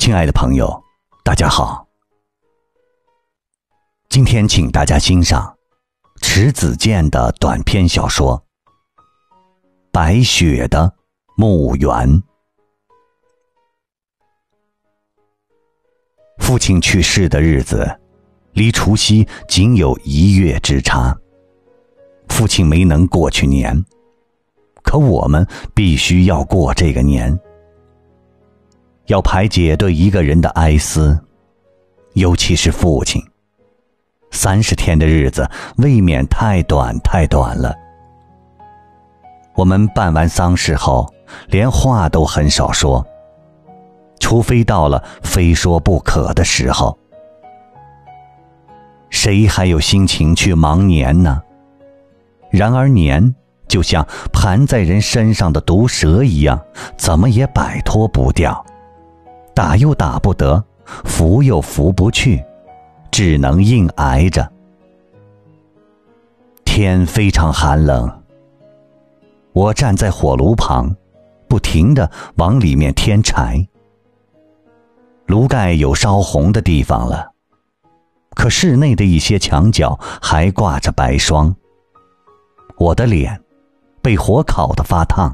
亲爱的朋友，大家好。今天请大家欣赏迟子建的短篇小说《白雪的墓园》。父亲去世的日子，离除夕仅有1月之差。父亲没能过去年，可我们必须要过这个年。要排解对一个人的哀思，尤其是父亲，30天的日子未免太短了。我们办完丧事后，连话都很少说，除非到了非说不可的时候。谁还有心情去忙年呢？然而年就像盘在人身上的毒蛇一样，怎么也摆脱不掉，打又打不得，扶又扶不去，只能硬挨着。天非常寒冷，我站在火炉旁，不停地往里面添柴。炉盖有烧红的地方了，可室内的一些墙角还挂着白霜。我的脸被火烤得发烫，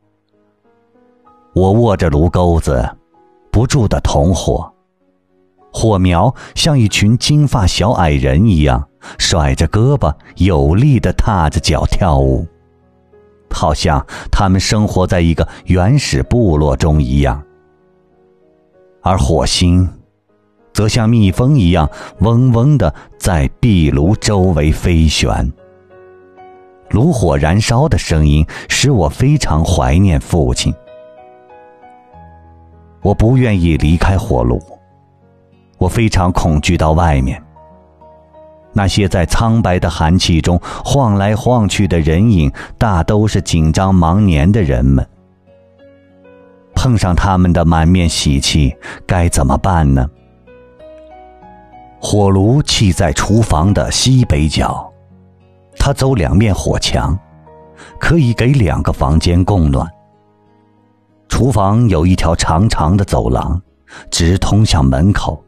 我握着炉钩子，不住地捅火，火苗像一群金发小矮人一样，甩着胳膊，有力地踏着脚跳舞，好像他们生活在一个原始部落中一样。而火星则像蜜蜂一样嗡嗡地在壁炉周围飞旋。炉火燃烧的声音使我非常怀念父亲。我不愿意离开火炉，我非常恐惧到外面。那些在苍白的寒气中晃来晃去的人影，大都是紧张忙年的人们。碰上他们的满面喜气，该怎么办呢？火炉砌在厨房的西北角，它走2面火墙，可以给2个房间供暖。厨房有一条长长的走廊，直通向门口。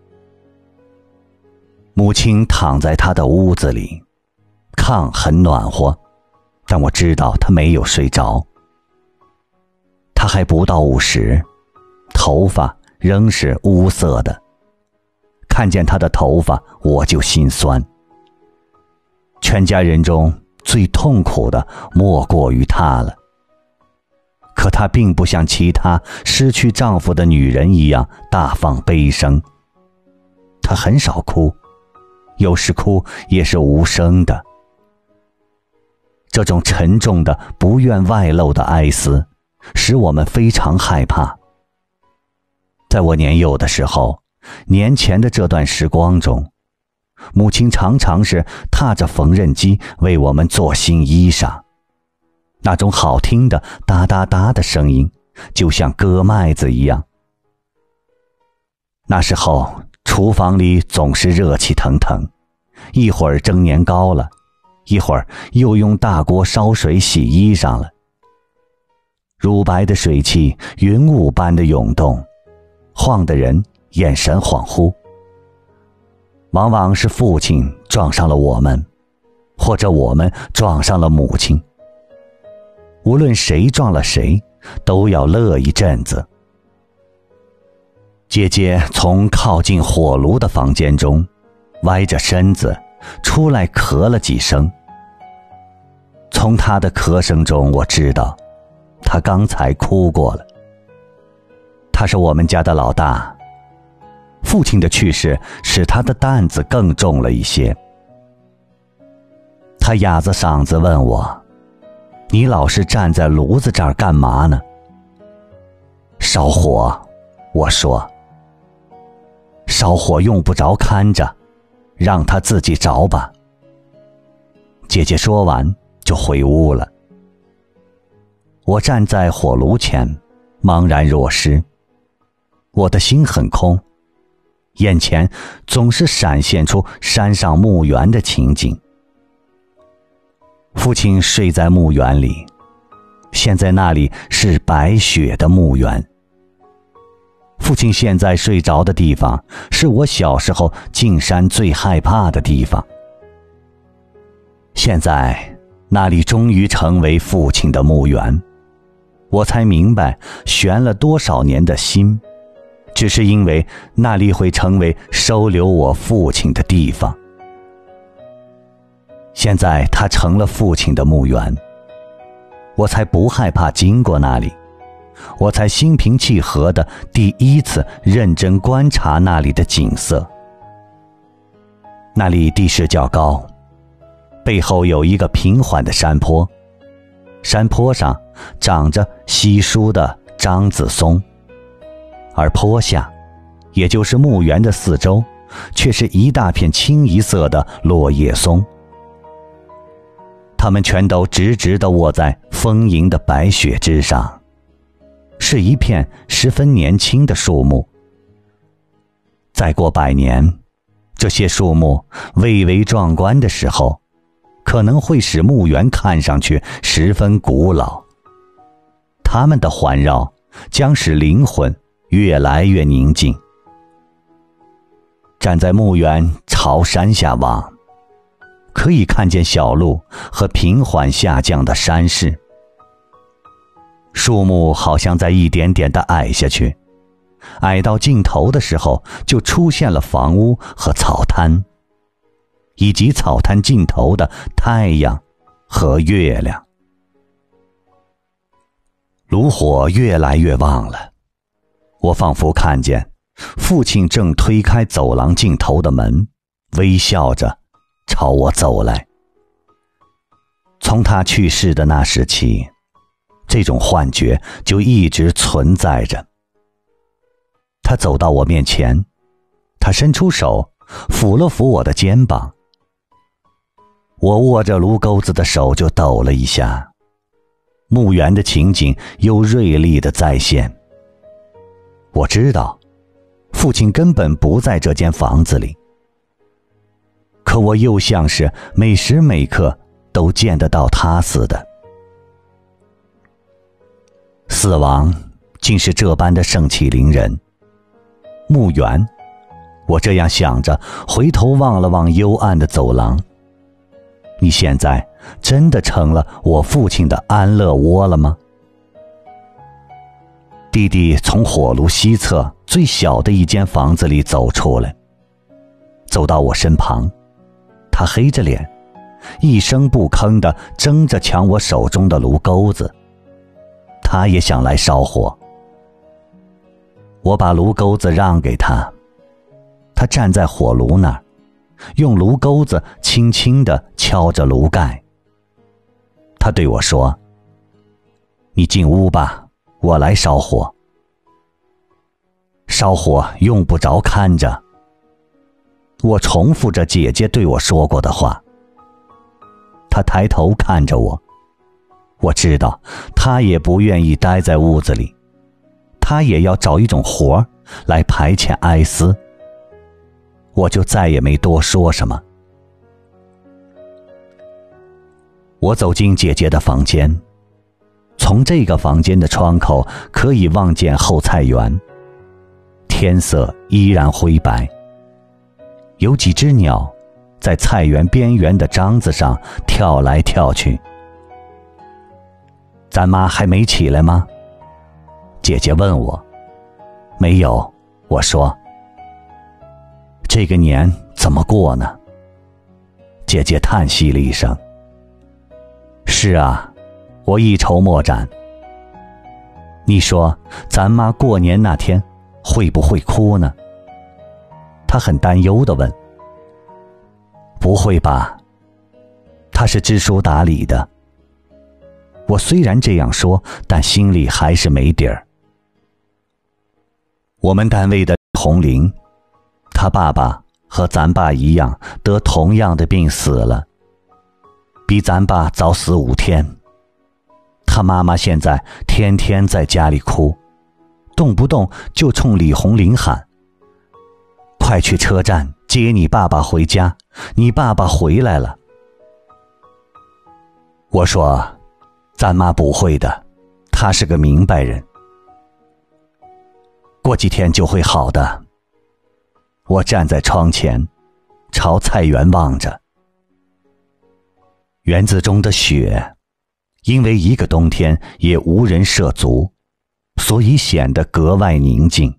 母亲躺在她的屋子里，炕很暖和，但我知道她没有睡着。她还不到50，头发仍是乌色的。看见她的头发，我就心酸。全家人中最痛苦的莫过于她了。可她并不像其他失去丈夫的女人一样大放悲声，她很少哭，有时哭也是无声的。这种沉重的不愿外露的哀思使我们非常害怕。在我年幼的时候，年前的这段时光中，母亲常常是踏着缝纫机为我们做新衣裳，那种好听的哒哒哒的声音，就像割麦子一样。那时候厨房里总是热气腾腾，一会儿蒸年糕了，一会儿又用大锅烧水洗衣裳了。乳白的水汽云雾般的涌动，晃得人眼神恍惚。往往是父亲撞上了我们，或者我们撞上了母亲。无论谁撞了谁，都要乐一阵子。姐姐从靠近火炉的房间中歪着身子出来咳了几声。从她的咳声中，我知道她刚才哭过了。她是我们家的老大，父亲的去世使他的担子更重了一些。他哑着嗓子问我：“你老是站在炉子这儿干嘛呢？”烧火，我说。烧火用不着看着，让他自己着吧。姐姐说完就回屋了。我站在火炉前，茫然若失。我的心很空，眼前总是闪现出山上墓园的情景。父亲睡在墓园里，现在那里是白雪的墓园。 父亲现在睡着的地方，是我小时候进山最害怕的地方。现在那里终于成为父亲的墓园，我才明白悬了多少年的心，只是因为那里会成为收留我父亲的地方。现在它成了父亲的墓园，我才不害怕经过那里，我才心平气和地第一次认真观察那里的景色。那里地势较高，背后有一个平缓的山坡，山坡上长着稀疏的樟子松，而坡下，也就是墓园的四周，却是一大片清一色的落叶松。它们全都直直地卧在丰盈的白雪之上，是一片十分年轻的树木。再过100年，这些树木蔚为壮观的时候，可能会使墓园看上去十分古老。它们的环绕将使灵魂越来越宁静。站在墓园朝山下望，可以看见小路和平缓下降的山势。树木好像在一点点地矮下去，矮到尽头的时候，就出现了房屋和草滩，以及草滩尽头的太阳和月亮。炉火越来越旺了，我仿佛看见父亲正推开走廊尽头的门，微笑着朝我走来。从他去世的那时起，这种幻觉就一直存在着。他走到我面前，他伸出手抚了抚我的肩膀，我握着炉钩子的手就抖了一下，墓园的情景又锐利地再现。我知道父亲根本不在这间房子里，可我又像是每时每刻都见得到他似的。死亡竟是这般的盛气凌人。墓园，我这样想着，回头望了望幽暗的走廊。你现在真的成了我父亲的安乐窝了吗？弟弟从火炉西侧最小的一间房子里走出来，走到我身旁，他黑着脸，一声不吭地争着抢我手中的炉钩子，他也想来烧火。我把炉钩子让给他，他站在火炉那儿，用炉钩子轻轻地敲着炉盖。他对我说：“你进屋吧，我来烧火。”烧火用不着看着。我重复着姐姐对我说过的话。他抬头看着我，我知道他也不愿意待在屋子里，他也要找一种活来排遣哀思。我就再也没多说什么。我走进姐姐的房间，从这个房间的窗口可以望见后菜园，天色依然灰白，有几只鸟在菜园边缘的章子上跳来跳去。咱妈还没起来吗？姐姐问我。没有，我说。这个年怎么过呢？姐姐叹息了一声。是啊，我一筹莫展。你说咱妈过年那天会不会哭呢？她很担忧地问。不会吧，她是知书达理的。我虽然这样说，但心里还是没底儿。我们单位的红玲，他爸爸和咱爸一样得同样的病死了，比咱爸早死5天。他妈妈现在天天在家里哭，动不动就冲李红玲喊：“快去车站接你爸爸回家，你爸爸回来了。”我说：“咱妈不会的，她是个明白人。” 过几天就会好的。我站在窗前，朝菜园望着。园子中的雪，因为一个冬天也无人涉足，所以显得格外宁静。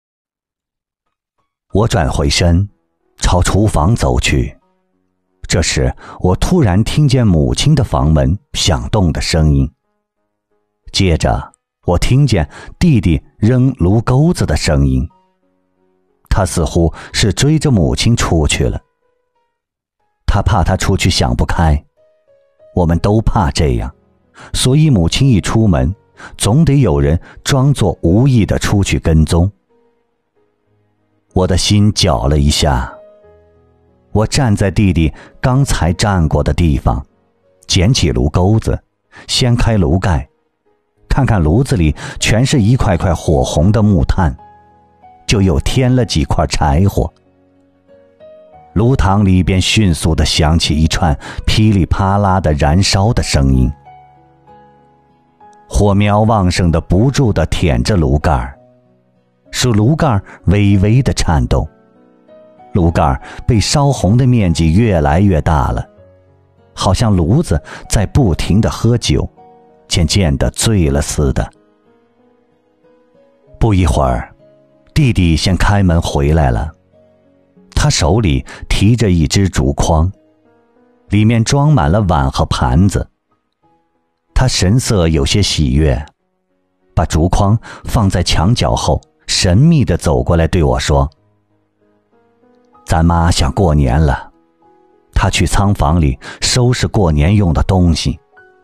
我转回身，朝厨房走去。这时，我突然听见母亲的房门响动的声音。接着，我听见弟弟扔炉钩子的声音。他似乎是追着母亲出去了。他怕他出去想不开，我们都怕这样，所以母亲一出门，总得有人装作无意地出去跟踪。我的心绞了一下。我站在弟弟刚才站过的地方，捡起炉钩子，掀开炉盖，看看炉子里全是一块块火红的木炭，就又添了几块柴火。炉膛里边迅速地响起一串噼里啪啦的燃烧的声音，火苗旺盛地不住地舔着炉盖，使炉盖微微地颤动。炉盖被烧红的面积越来越大了，好像炉子在不停地喝酒，渐渐地醉了似的。不一会儿，弟弟先开门回来了，他手里提着一只竹筐，里面装满了碗和盘子。他神色有些喜悦，把竹筐放在墙角后，神秘地走过来对我说：“咱妈想过年了，她去仓房里收拾过年用的东西。”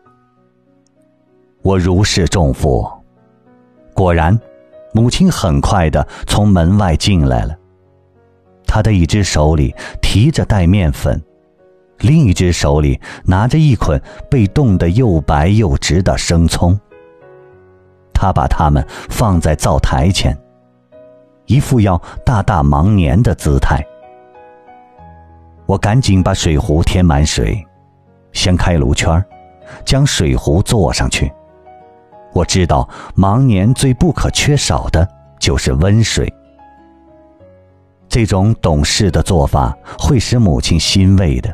我如释重负。果然，母亲很快地从门外进来了。她的一只手里提着带面粉，另一只手里拿着一捆被冻得又白又直的生葱。她把它们放在灶台前，一副要大大忙年的姿态。我赶紧把水壶添满水，掀开炉圈，将水壶坐上去。我知道忙年最不可缺少的就是温水。这种懂事的做法会使母亲欣慰的。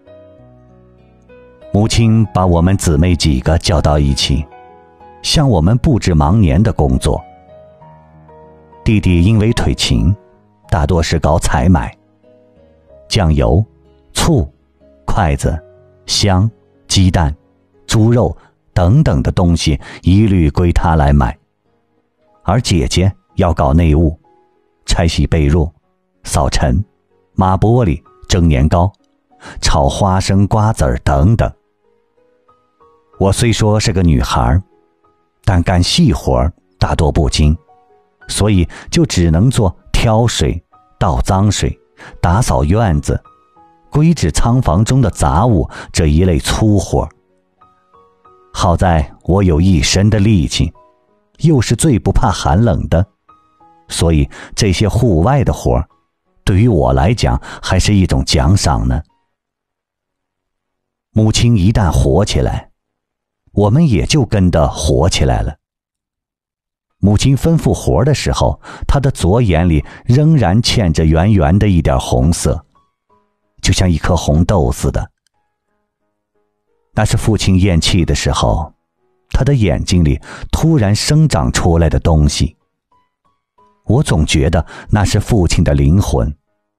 母亲把我们姊妹几个叫到一起，向我们布置忙年的工作。弟弟因为腿勤，大多是搞采买，酱油、醋、筷子、香、鸡蛋、猪肉等等的东西一律归他来买，而姐姐要搞内务，拆洗被褥、扫尘、抹玻璃、蒸年糕、炒花生瓜子儿等等。我虽说是个女孩，但干细活大多不精，所以就只能做挑水、倒脏水、打扫院子、归置仓房中的杂物这一类粗活。好在我有一身的力气，又是最不怕寒冷的，所以这些户外的活对于我来讲还是一种奖赏呢。母亲一旦活起来，我们也就跟着活起来了。母亲吩咐活的时候，她的左眼里仍然嵌着圆圆的一点红色，就像一颗红豆似的。那是父亲咽气的时候，他的眼睛里突然生长出来的东西。我总觉得那是父亲的灵魂。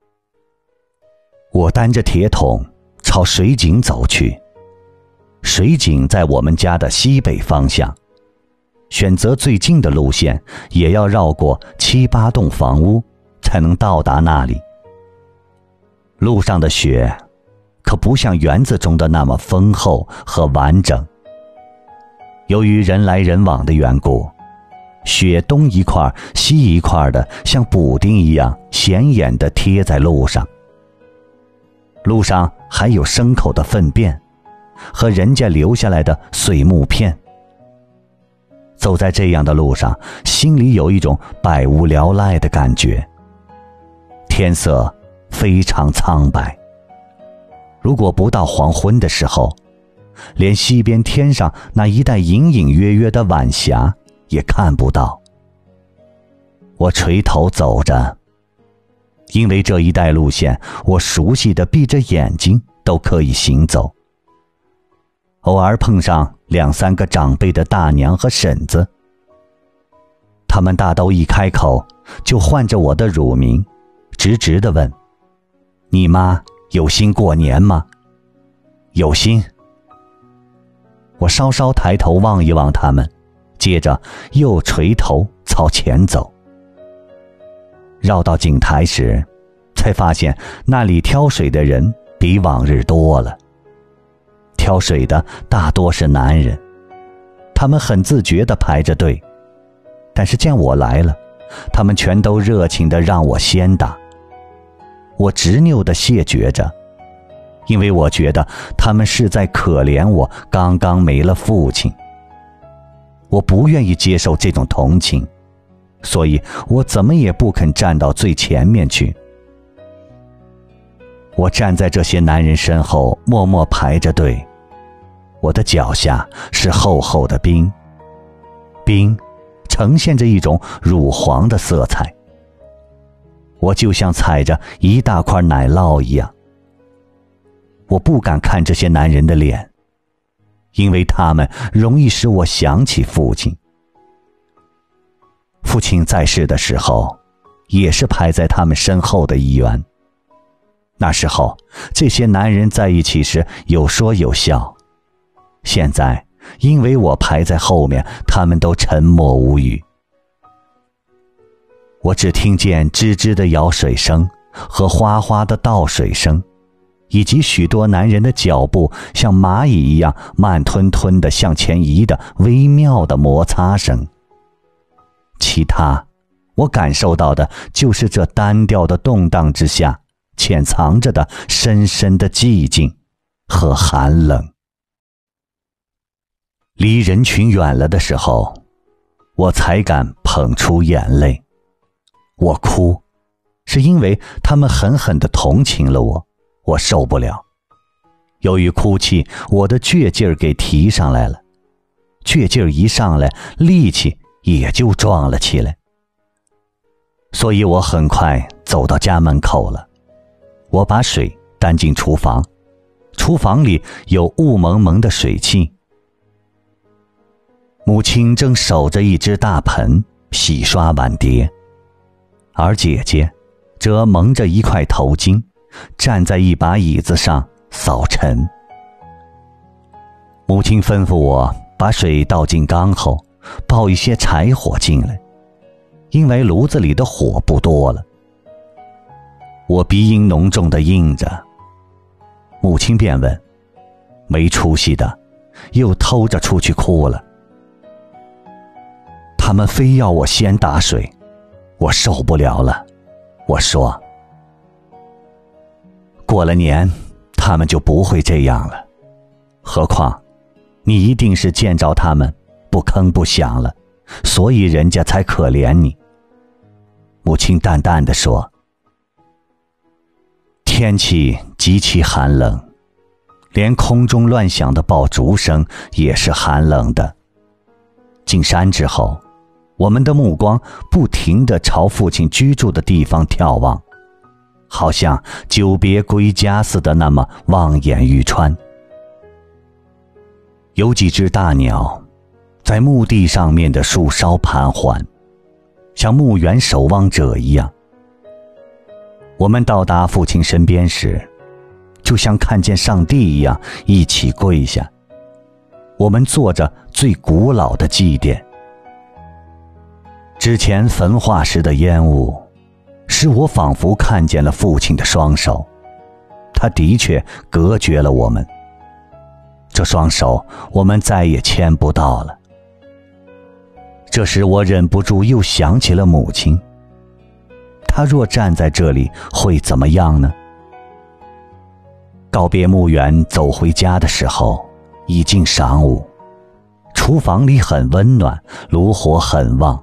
我担着铁桶朝水井走去，水井在我们家的西北方向，选择最近的路线也要绕过7、8栋房屋才能到达那里。路上的雪可不像园子中的那么丰厚和完整。由于人来人往的缘故，雪东一块西一块的，像补丁一样显眼地贴在路上。路上还有牲口的粪便和人家留下来的碎木片。走在这样的路上，心里有一种百无聊赖的感觉。天色非常苍白，如果不到黄昏的时候，连西边天上那一带隐隐约约的晚霞也看不到。 我垂头走着，因为这一带路线我熟悉的闭着眼睛都可以行走。偶尔碰上2、3个长辈的大娘和婶子，他们大都一开口就唤着我的乳名，直直地问：你妈有心过年吗？有心。我稍稍抬头望一望他们，接着又垂头朝前走。绕到井台时，才发现那里挑水的人比往日多了。挑水的大多是男人，他们很自觉地排着队，但是见我来了，他们全都热情地让我先打。我执拗地谢绝着，因为我觉得他们是在可怜我刚刚没了父亲。我不愿意接受这种同情，所以我怎么也不肯站到最前面去。我站在这些男人身后，默默排着队。我的脚下是厚厚的冰，冰呈现着一种乳黄的色彩。我就像踩着一大块奶酪一样。我不敢看这些男人的脸，因为他们容易使我想起父亲。父亲在世的时候，也是排在他们身后的一员。那时候，这些男人在一起时有说有笑。现在，因为我排在后面，他们都沉默无语。我只听见吱吱的舀水声和哗哗的倒水声，以及许多男人的脚步像蚂蚁一样慢吞吞地向前移的微妙的摩擦声。其他，我感受到的就是这单调的动荡之下潜藏着的深深的寂静和寒冷。离人群远了的时候，我才敢捧出眼泪。我哭，是因为他们狠狠地同情了我，我受不了。由于哭泣，我的倔劲儿给提上来了，倔劲儿一上来，力气也就壮了起来。所以我很快走到家门口了。我把水担进厨房，厨房里有雾蒙蒙的水汽。母亲正守着一只大盆洗刷碗碟，而姐姐则蒙着一块头巾，站在一把椅子上扫尘。母亲吩咐我把水倒进缸后，抱一些柴火进来，因为炉子里的火不多了。我鼻音浓重地应着，母亲便问：没出息的，又偷着出去哭了。他们非要我先打水，我受不了了。我说，过了年，他们就不会这样了。何况，你一定是见着他们不吭不响了，所以人家才可怜你。母亲淡淡地说。天气极其寒冷，连空中乱响的爆竹声也是寒冷的。进山之后，我们的目光不停地朝父亲居住的地方眺望，好像久别归家似的那么望眼欲穿。有几只大鸟在墓地上面的树梢盘桓，像墓园守望者一样。我们到达父亲身边时，就像看见上帝一样，一起跪下。我们做着最古老的祭奠。之前焚化时的烟雾，使我仿佛看见了父亲的双手，他的确隔绝了我们。这双手我们再也牵不到了。这时我忍不住又想起了母亲，她若站在这里会怎么样呢？告别墓园走回家的时候，已近晌午，厨房里很温暖，炉火很旺。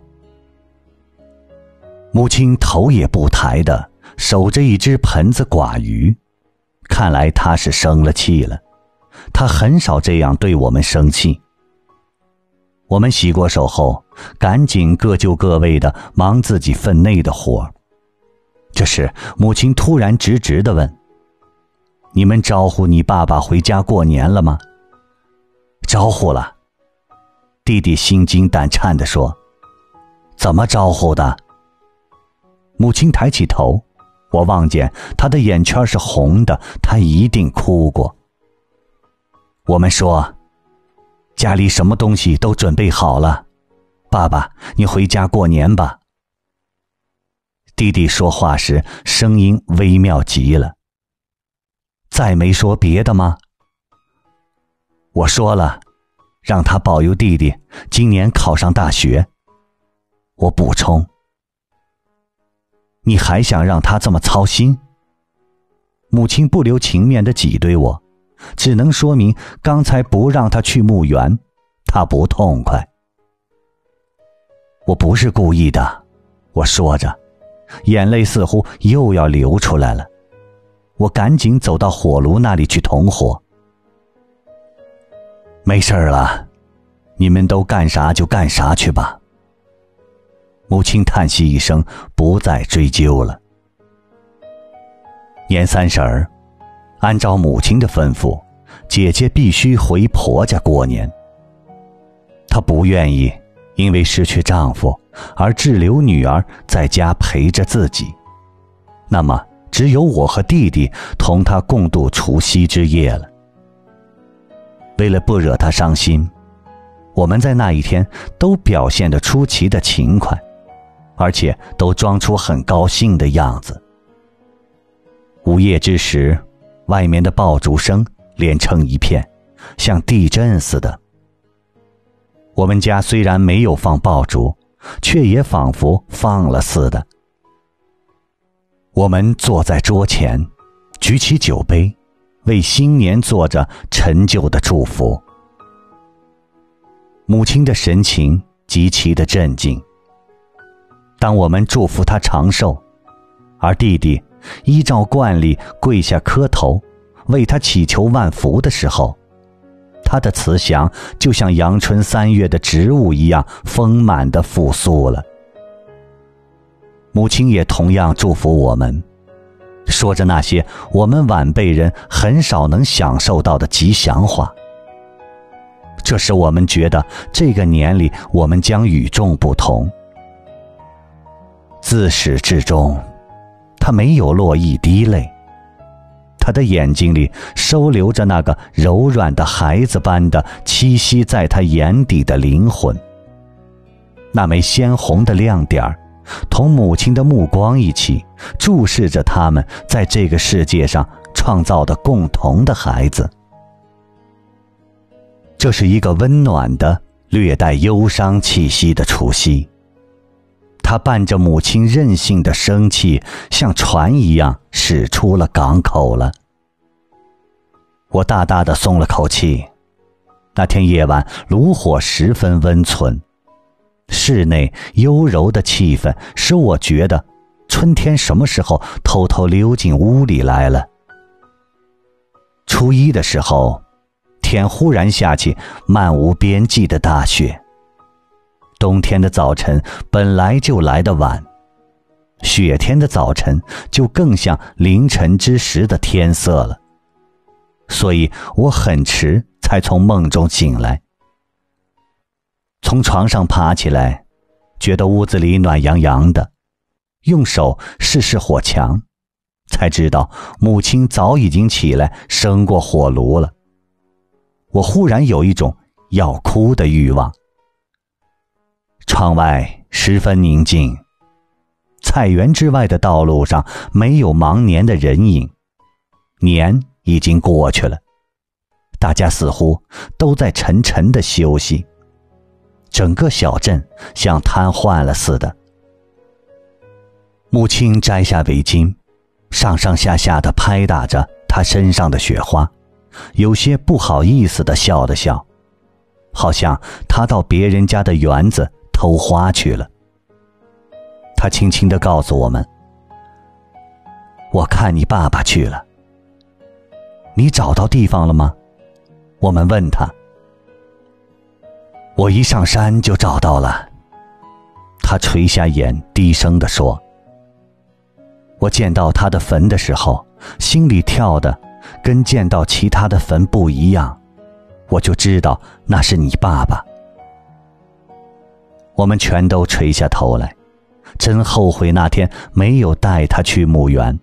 母亲头也不抬地守着一只盆子寡鱼，看来她是生了气了。她很少这样对我们生气。 我们洗过手后，赶紧各就各位的忙自己分内的活。这时，母亲突然直直地问：“你们招呼你爸爸回家过年了吗？”“招呼了。”弟弟心惊胆颤地说。“怎么招呼的？”母亲抬起头，我望见她的眼圈是红的，她一定哭过。我们说，家里什么东西都准备好了，爸爸，你回家过年吧。弟弟说话时声音微妙极了。再没说别的吗？我说了，让他保佑弟弟今年考上大学。我补充。你还想让他这么操心？母亲不留情面地挤兑我，只能说明刚才不让他去墓园，他不痛快。我不是故意的，我说着，眼泪似乎又要流出来了。我赶紧走到火炉那里去同火。没事了，你们都干啥就干啥去吧。母亲叹息一声，不再追究了。年30，按照母亲的吩咐，姐姐必须回婆家过年。她不愿意因为失去丈夫而滞留女儿在家陪着自己，那么只有我和弟弟同她共度除夕之夜了。为了不惹她伤心，我们在那一天都表现得出奇的勤快，而且都装出很高兴的样子。午夜之时，外面的爆竹声连成一片，像地震似的。我们家虽然没有放爆竹，却也仿佛放了似的。我们坐在桌前，举起酒杯，为新年做着陈旧的祝福。母亲的神情极其的镇静。当我们祝福他长寿，而弟弟依照惯例跪下磕头，为他祈求万福的时候，他的慈祥就像阳春3月的植物一样丰满地复苏了。母亲也同样祝福我们，说着那些我们晚辈人很少能享受到的吉祥话。这使我们觉得这个年里我们将与众不同。自始至终，他没有落一滴泪，他的眼睛里收留着那个柔软的孩子般的栖息在他眼底的灵魂。那枚鲜红的亮点儿，同母亲的目光一起注视着他们在这个世界上创造的共同的孩子。这是一个温暖的、略带忧伤气息的除夕。他伴着母亲任性的生气，像船一样驶出了港口了。我大大的松了口气。那天夜晚炉火十分温存，室内幽柔的气氛使我觉得春天什么时候偷偷溜进屋里来了。初一的时候，天忽然下起漫无边际的大雪。冬天的早晨本来就来得晚，雪天的早晨就更像凌晨之时的天色了，所以我很迟才从梦中醒来。从床上爬起来，觉得屋子里暖洋洋的，用手试试火墙，才知道母亲早已经起来生过火炉了。我忽然有一种要哭的欲望。窗外十分宁静，菜园之外的道路上没有忙年的人影，年已经过去了，大家似乎都在沉沉地休息，整个小镇像瘫痪了似的。母亲摘下围巾，上上下下地拍打着她身上的雪花，有些不好意思地笑了笑，好像她到别人家的园子偷花去了。他轻轻地告诉我们：“我看你爸爸去了。”“你找到地方了吗？”我们问他。 我一上山就找到了。他垂下眼，低声地说。我见到他的坟的时候，心里跳的跟见到其他的坟不一样，我就知道那是你爸爸。我们全都垂下头来，真后悔那天没有带他去墓园。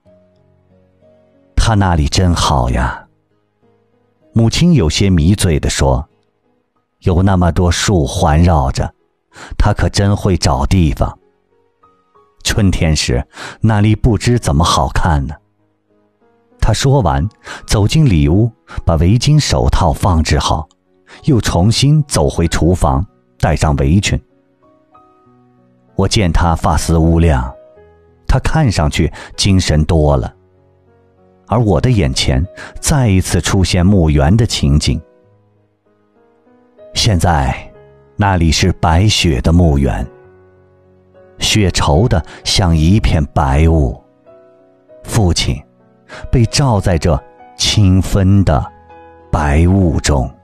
他那里真好呀。母亲有些迷醉地说，有那么多树环绕着，他可真会找地方。春天时，那里不知怎么好看呢。他说完，走进里屋，把围巾手套放置好，又重新走回厨房，戴上围裙。我见他发丝乌亮，他看上去精神多了。而我的眼前再一次出现墓园的情景。现在那里是白雪的墓园，雪稠的像一片白雾，父亲被罩在这清芬的白雾中。